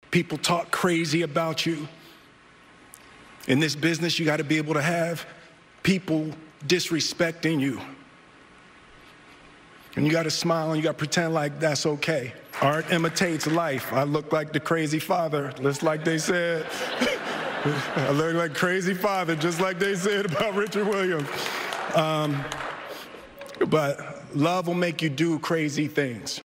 People talk crazy about you. In this business, you got to be able to have people disrespecting you. And you got to smile and you got to pretend like that's okay. Art imitates life. I look like the crazy father, just like they said. I look like crazy father, just like they said about Richard Williams. But love will make you do crazy things.